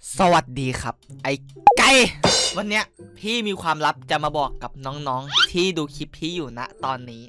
สวัสดีครับไอ้ไก่วันเนี้ยพี่มีความลับจะมาบอกกับน้องๆที่ดูคลิปพี่อยู่ณตอนนี้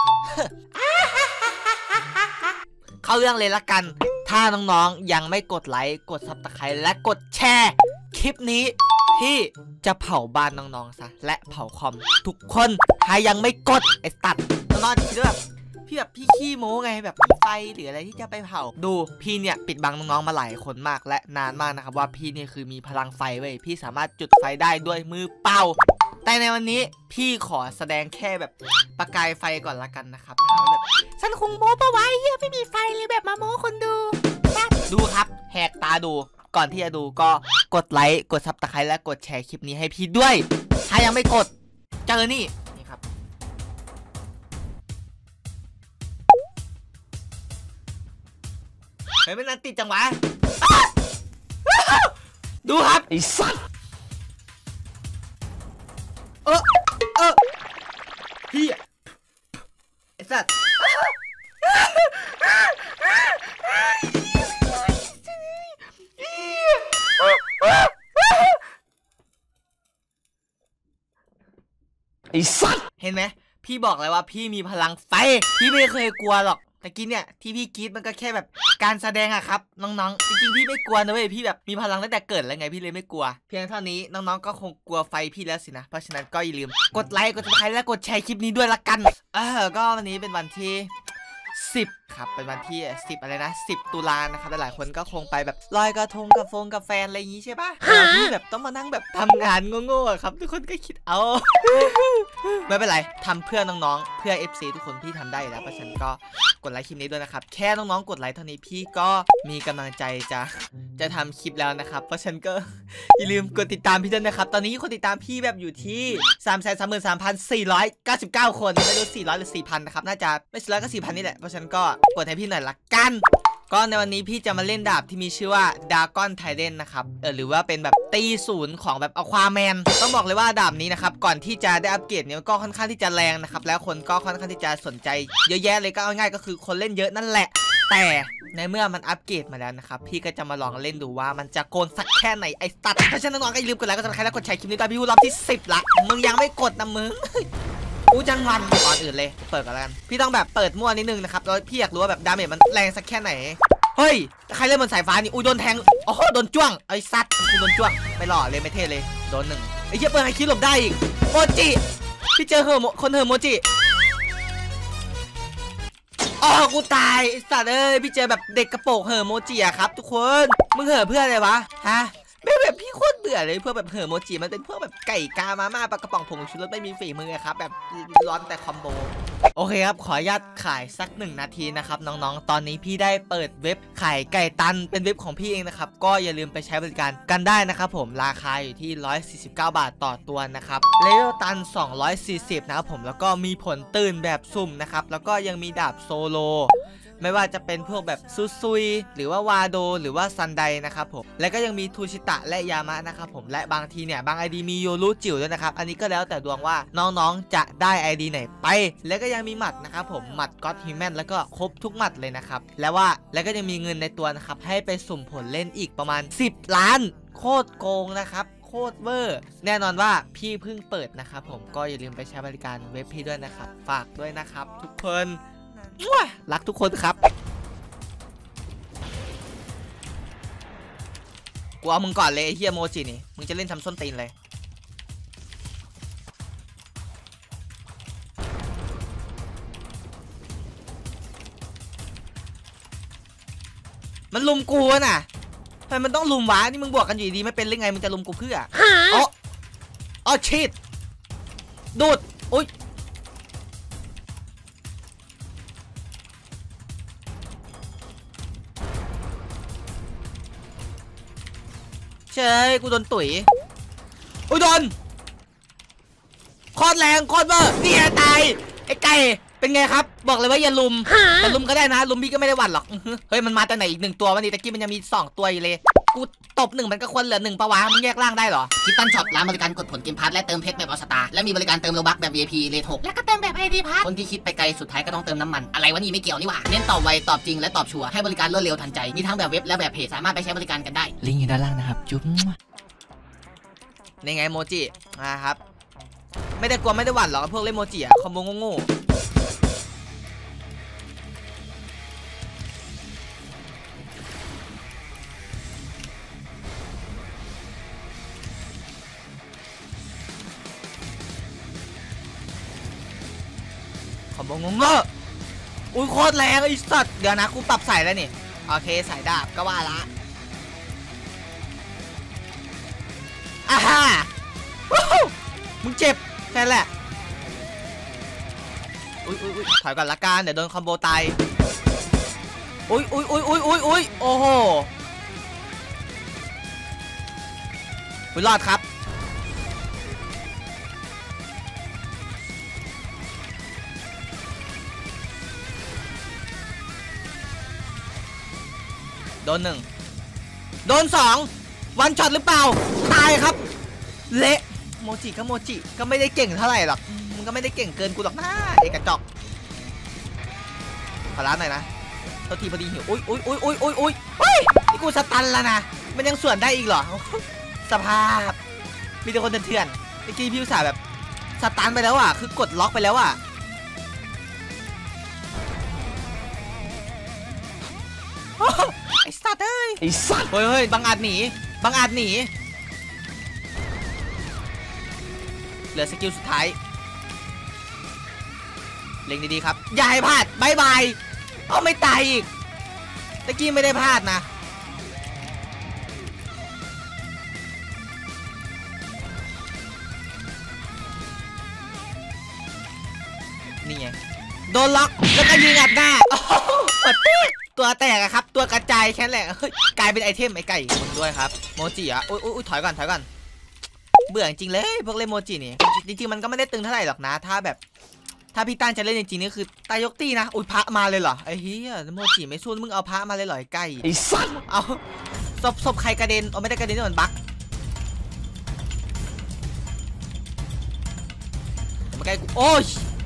เข้าเรื่องเลยละกันถ้าน้องๆยังไม่กดไลค์กดซับสไครต์และกดแชร์คลิปนี้พี่จะเผาบ้านน้องๆซะและเผาคอมทุกคนถ้ายังไม่กดไอ้ตัดน้องๆคิดว่าพี่ขี้โม้ไงแบบมีไฟหรืออะไรที่จะไปเผาดูพี่เนี่ยปิดบังน้องๆมาหลายคนมากและนานมากนะครับว่าพี่เนี่ยคือมีพลังไฟเว้ยพี่สามารถจุดไฟได้ด้วยมือเปล่าแต่ในวันนี้พี่ขอแสดงแค่แบบประกายไฟก่อนละกันนะครับแบบฉันคงโม้ปะไว้เหี้ยไม่มีไฟเลยแบบมาโม้คนดูดูครับแหกตาดูก่อนที่จะดูก็กดไลค์กดซับสไครต์และกดแชร์คลิปนี้ให้พี่ด้วยถ้ายังไม่กดเจอนี่ครับเฮ้ยไม่นันติดจังวะดูครับไอ้สัสพี่ไอ้สัสไอ้สัสเห็นไหมพี่บอกเลยว่าพี่มีพลังไฟพี่ไม่เคยกลัวหรอกแต่กี้เนี่ยที่พี่กรี๊ดมันก็แค่แบบการแสดงอะครับน้องๆจริงๆพี่ไม่กลัวนะเว้ยพี่แบบมีพลังตั้งแต่เกิดแล้วไงพี่เลยไม่กลัวเพียงเท่านี้น้องๆก็คงกลัวไฟพี่แล้วสินะเพราะฉะนั้นก็อย่าลืมกดไลค์กดซับสไครต์และกดแชร์คลิปนี้ด้วยละกันก็วันนี้เป็นวันที่10ครับเป็นวันที่10อะไรนะ10 ตุลานะครับหลายๆคนก็คงไปแบบลอยกระทงกับแฟนอะไรอย่างงี้ใช่ปะพี่แบบต้องมานั่งแบบทำงานโง่ๆครับทุกคนก็คิดเอาไม่เป็นไรทำเพื่อน้องๆเพื่อ FC ทุกคนพี่ทำได้แล้วเพราะฉะนั้นก็กดไลค์คลิปนี้ด้วยนะครับแค่น้องๆกดไลค์เท่านี้พี่ก็มีกำลังใจจะทำคลิปแล้วนะครับเพราะฉะนั้นก็อย่าลืมกดติดตามพี่ด้วยนะครับตอนนี้คนติดตามพี่แบบอยู่ที่333,499 คนไม่รู้400หรือ 4,000 นะครับน่าจะไม่400ก็ 4,000 นี่แหละเพราะฉะนั้นก็กดให้พี่หน่อยละกันก็ในวันนี้พี่จะมาเล่นดาบที่มีชื่อว่าดากอนไทเดนนะครับหรือว่าเป็นแบบตีศูนย์ของแบบอควาแมนต้องบอกเลยว่าดาบนี้นะครับก่อนที่จะได้อัปเกรดเนี่ยก็ค่อนข้างที่จะแรงนะครับแล้วคนก็ค่อนข้างที่จะสนใจเยอะแยะเลยก็เอาง่ายก็คือคนเล่นเยอะนั่นแหละแต่ในเมื่อมันอัปเกรดมาแล้วนะครับพี่ก็จะมาลองเล่นดูว่ามันจะโกนสักแค่ไหนไอ้ตัดเพราะฉะนั้นน้องๆก็อย่าลืมกดไลค์กดซับสไครต์และกดแชร์คลิปนี้ตอนพี่พูดรอบที่10ละมึงยังไม่กดนะมึงอู้จังมันก่อนอื่นเลยเปิดกันแล้วกันพี่ต้องแบบเปิดมั่วนิดนึงนะครับแล้วพี่อยากรู้ว่าแบบดาเมจมันแรงสักแค่ไหนเฮ้ยใครเล่นบนสายฟ้านี่อู้โดนแทงโอ้โหโดนจ้วงไอ้สัตว์กูโดนจ้วงไม่หล่อเลยไม่เท่เลยโดน1ไอ้เหี้ยเปิดให้คิดหลบได้อีกโมจิพี่เจอคนโมจิอ๋อกูตายไอ้สัตว์เอ้ยพี่เจอแบบเด็กกระโปรงโมจิอะครับทุกคนมึงเพื่ออะไรวะฮะแบบพี่โคตรเบื่อเลยเพื่อแบบโมจิมันเป็นพวกแบบไก่กามาม่าปลากระป๋องผงชูรสไม่มีฝีมือครับแบบร้อนแต่คอมโบโอเคครับขออนุญาตขายสัก1 นาทีนะครับน้องๆตอนนี้พี่ได้เปิดเว็บขายไก่ตันเป็นเว็บของพี่เองนะครับก็อย่าลืมไปใช้บริการกันได้นะครับผมราคาอยู่ที่149 บาทต่อตัวนะครับเลเวลตัน240นะครับผมแล้วก็มีผลตื่นแบบสุ่มนะครับแล้วก็ยังมีดาบโซโลไม่ว่าจะเป็นพวกแบบซุยหรือว่าวาโดหรือว่าซันไดนะครับผมและก็ยังมีทูชิตะและยามะนะครับผมและบางทีเนี่ยบาง ID มีโยรุจิ๋วด้วยนะครับอันนี้ก็แล้วแต่ดวงว่าน้องๆจะได้ ID ไหนไปและก็ยังมีหมัดนะครับผมหมัดก็อดฮิวแมนแล้วก็ครบทุกหมัดเลยนะครับแล้วก็ยังมีเงินในตัวนะครับให้ไปสุ่มผลเล่นอีกประมาณ10 ล้านโคตรโกงนะครับโคตรเวอร์แน่นอนว่าพี่เพิ่งเปิดนะครับผมก็อย่าลืมไปใช้บริการเว็บพี่ด้วยนะครับฝากด้วยนะครับทุกคนรักทุกคนครับกูเอามึงก่อนเลยไอ้เฮียโมจินี่มึงจะเล่นทำส้นตีนเลยมันลุมกูน่ะทำไมมันต้องลุมวะนี่มึงบวกกันอยู่ดีไม่เป็นหรือไงมึงจะลุมกูเพื่ออ๋อชิดดูดอุ๊ยเชยกูโดนตุ๋ยอุ้ยโดนโคตรแรงโคตรเบอร์นี่ตายไอ้ไก่เป็นไงครับบอกเลยว่าอย่าลุมแต่ลุมก็ได้นะลุมพี่ก็ไม่ได้หวั่นหรอกเฮ้ยมันมาแต่ไหนอีก1ตัววันนี้ตะกี้มันยังมี2ตัวอยู่เลยกูตบ1มันก็ควรเหลือ1ปะวะมึงแยกร่างได้เหรอคิดตันช็อปร้านบริการกดผลเกมพาร์ทและเติมเพชรแบบออสตาและมีบริการเติมโลบัคแบบ VIP เลท6และก็เติมแบบ ID พาร์ทคนที่คิดไปไกลสุดท้ายก็ต้องเติมน้ำมันอะไรวะนี่ไม่เกี่ยวนี่หว่าเน้นตอบไวตอบจริงและตอบชัวร์ให้บริการรวดเร็วทันใจมีทั้งแบบเว็บและแบบเพจสามารถไปใช้บริการกันได้ลิงก์อยู่ด้านล่างนะครับจุ๊บนี่ไงโมจิครับไม่ได้กลัวไม่ได้หวั่นหรอกพวกเล่นโมจิอะคอมโบโง่คอมโบโง่อุ้ยโคตรแรงไอ้สัตว์เดี๋ยวนะกูปรับใส่แล้วนี่โอเคสายดาบก็ว่าละอ่าฮ่ามึงเจ็บแค่แหละอุ้ยถอยก่อนละกันเดี๋ยวโดนคอมโบตายอุ้ยโอ้โหรอดครับโดน1โดน2วันช็อตหรือเปล่าตายครับเละโมจิก็ไม่ได้เก่งเท่าไหร่หรอกมึงก็ไม่ได้เก่งเกินกูหรอกนะเอกระจอกขอร้านหน่อยนะโทษทีพอดีหิวอุ้ยนี่กูสตันแล้วนะมันยังส่วนได้อีกเหรอสภาพมีแต่คนเถื่อนเมื่อกี้พี่อุตส่าห์แบบสตันไปแล้วอ่ะคือกดล็อกไปแล้วอ่ะไอ้สัตว์เอ้ยเฮ้ยบังอาจหนีเหลือสกิลสุดท้ายเล็งดีๆครับอย่าให้พลาดบายบายไม่ตายอีกตะกี้ไม่ได้พลาดนะนี่ไงโดนล็อกแล้วก็ยิงอัดหน้าปวดตัวแตกอะครับตัวกระจายแค่แหละกลายเป็นไอเทมไอไก่คนด้วยครับโมจิอะอุ้ยถอยก่อนเบื่อจริงเลยพวกเล่นโมจินี่จริงๆมันก็ไม่ได้ตึงเท่าไหร่หรอกนะถ้าพี่ตั้นจะเล่นจริงๆนี่คือตายยกตีนะอุ้ยพระมาเลยเหรอไอ้เหี้ยโมจิไม่สู้มึงเอาพระมาเลยเหรอไอ้ไก่ไอ้สัสเอาศพใครกระเด็นไม่ได้กระเด็นนี่มันบั๊กมาใกล้กูโอ้ย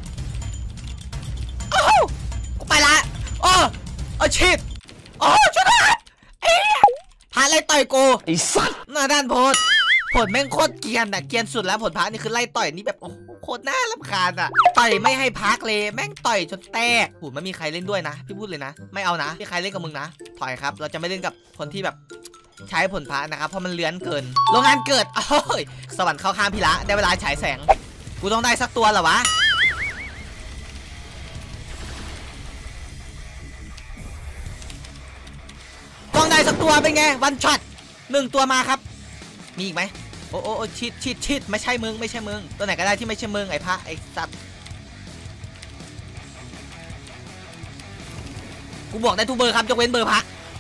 กูไปละโอ้ชิบช่วยด้วยพระไล่ต่อยกูไอ้สัสหน้าด้านโพดผลแม่งโคตรเกียนอะเกียนสุดแล้วผลพระนี่คือไล่ต่อยนี่แบบโอ้โคตรน่ารำคาญอะต่อยไม่ให้พักเลยแม่งต่อยจนแตกหูไม่มีใครเล่นด้วยนะพี่พูดเลยนะไม่เอานะไม่ใครเล่นกับมึงนะถอยครับเราจะไม่เล่นกับคนที่แบบใช้ผลพระนะครับเพราะมันเลื้อนเกินโรงงานเกิดโอ้ยสวรรค์เข้าข้างพี่ละได้เวลาฉายแสงกูต้องได้สักตัวเหรอวะต้องได้สักตัวเป็นไงวันช็อต1ตัวมาครับมีอีกไหมโอ้ชิดไม่ใช่มึงตัวไหนก็ได้ที่ไม่ใช่มึงไอ้พระไอ้สัตว์กูบอกได้ทุกเบอร์ครับยกเว้นเบอร์พระ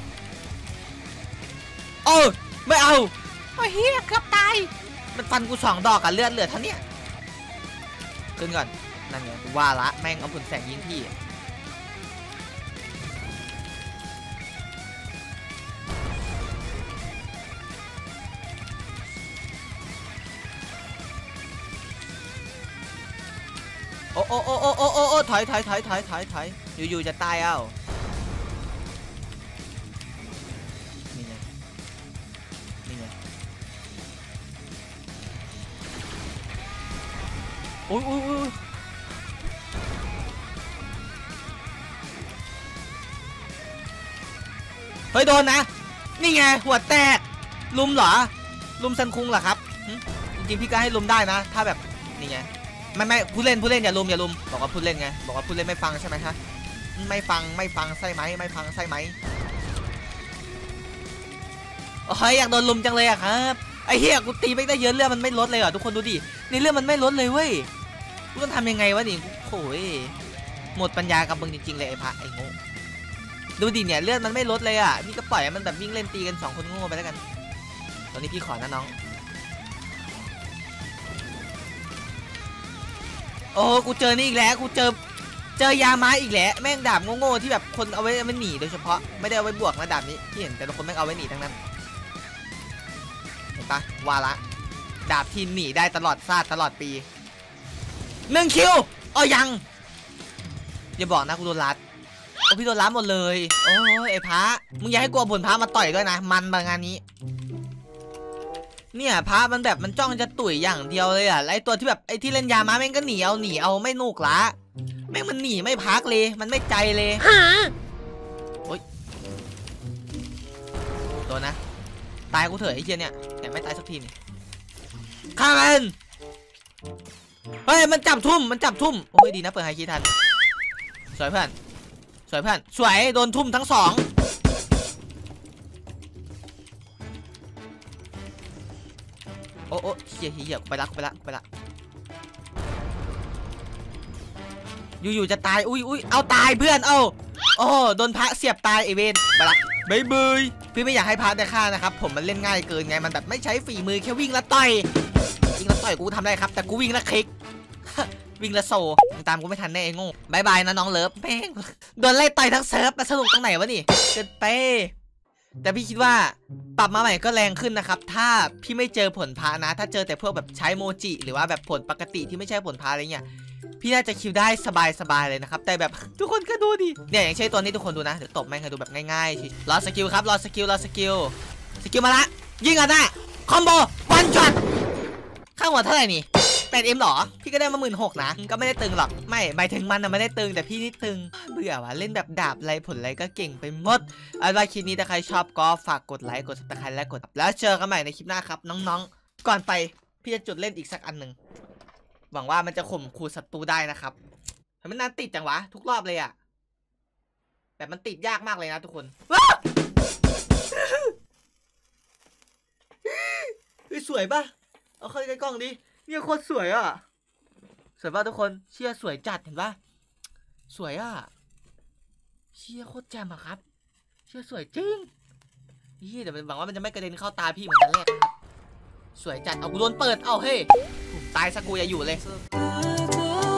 ไม่เอาไอ้เหี้ยเกือบตายมันฟันกู2 ดอกอะเลือดเหลือเท่านี้ขึ้นก่อนนั่นไงกูว่าละแม่งเอาผลแสงยิงพี่โอ้ถอยอยู่จะตายเอ้านี่ไงโอ้ยเฮ้ยโดนนะนี่ไงหัวแตกลุมเหรอลุมซันคุงเหรอครับจริงๆพี่ก็ให้ลุมได้นะถ้าแบบนี่ไงไม่ผู้เล่นอย่าลุมบอกว่าผู้เล่นไงบอกว่าผู้เล่นไม่ฟังใช่ไหมฮะไม่ฟังใช่ไหมไม่ฟังใช่ไหมโอ้ยอยากโดนลุมจังเลยอะครับไอ้เหี้ยกูตีไปได้เยอะเรื่องมันไม่ลดเลยเหรอทุกคนดูดินี่เรื่องมันไม่ลดเลยเว้ยกูต้องทำยังไงวะนี่โอ้ยหมดปัญญากับมึงจริงๆเลยไอ้พระไอ้โง่ดูดิเนี่ยเลือดมันไม่ลดเลยอ่ะพี่ก็ปล่อยมันแบบวิ่งเล่นตีกัน2 คนโง่ไปแล้วกันตอนนี้พี่ขอนะน้องโอ้กูเจอนี่อีกแล้วกูเจอเจอยาม้าอีกแล้วแม่งดาบโง่ๆที่แบบคนเอาไว้หนีโดยเฉพาะไม่ได้เอาไว้บวกนะดาบนี้ที่เห็นแต่ละคนแม่งเอาไว้หนีทั้งนั้นเห็นปะวาระดาบที่หนีได้ตลอดชาติตลอดปี1 คิวอ๋อยังอย่าบอกนะกูโดนรัดโอ้พี่โดนรัดหมดเลยโอ้ยไอ้พระมึงอย่าให้กลัวผลพระมาต่อยด้วยนะมันบางงานนี้เนี่ยพระมันแบบมันจ้องจะตุ๋ยอย่างเดียวเลยอ่ะไอตัวที่แบบไอที่เล่นยาม้าแม่งก็หนีเอาไม่นุกละแม่งมันหนีไม่พักเลยมันไม่ใจเลยโอ๊ยโดนนะตายกูเถอะไอ้เหี้ยเนี่ยแต่ไม่ตายสักทีนี่ฆ่ามันเฮ้ยมันจับทุ่มโอ้ยดีนะเปิดไฮคีทันสวยเพื่อนสวยโดนทุ่มทั้งสองโอ้เฮียไปละอยู่จะตายอุ้ยเอาตายเพื่อนโอ้โดนพระเสียบตายไอเวนไปละบายพี่ไม่อยากให้พระได้ฆ่านะครับผมมันเล่นง่ายเกินไงมันแบบไม่ใช้ฝีมือแค่วิ่งแล้วต่อยกูทำได้ครับแต่กูวิ่งแล้วคลิกวิ่งแล้วโซตามกูไม่ทันแน่ไอ้โง่บายนะน้องเลิฟแม่งโดนไล่ต่อยทั้งเซิร์ฟมาสนุกตรงไหนวะนี่เกินไปแต่พี่คิดว่าปรับมาใหม่ก็แรงขึ้นนะครับถ้าพี่ไม่เจอผลพานะถ้าเจอแต่พวกแบบใช้โมจิหรือว่าแบบผลปกติที่ไม่ใช่ผลพาอะไรเงี้ยพี่น่าจะคิวได้สบายเลยนะครับแต่แบบทุกคนก็ดูดิเนี่ยอย่างเช่นตัวนี้ทุกคนดูนะเดี๋ยวตบแม่งให้ดูแบบง่ายๆรอสกิลครับรอสกิลมาละยิงอ่ะนะคอมโบวันช็อตข้างหัวเท่าไหร่นี่8M หรอพี่ก็ได้มา16,000นะก็ไม่ได้ตึงหรอกไม่หมายถึงมันนะไม่ได้ตึงแต่พี่นี่ตึงเบื่อว่ะเล่นแบบดาบไรผลไรก็เก่งไปหมดเอาไว้คลิปนี้ถ้าใครชอบก็ฝากกดไลค์กดซับสไครต์และกดแล้วเจอกันใหม่ในคลิปหน้าครับน้องๆก่อนไปพี่จะจุดเล่นอีกสักอันหนึ่งหวังว่ามันจะข่มขู่ศัตรูได้นะครับทำไมนานติดจังวะทุกรอบเลยอะแบบมันติดยากมากเลยนะทุกคนสวยปะเอาเข้าใกล้กล้องดิเนี่ยโคตรสวยอ่ะสวยป่ะทุกคนเชี่ยสวยจัดเห็นปะสวยอ่ะเชี่ยโคตรแจ่มอะครับเชี่ยสวยจริงนี่เดี๋ยวหวังว่ามันจะไม่กระเด็นเข้าตาพี่เหมือนกันแรกนะครับสวยจัดเอากูโดนเปิดเอาเฮ้ยตายสกูอย่าอยู่เลย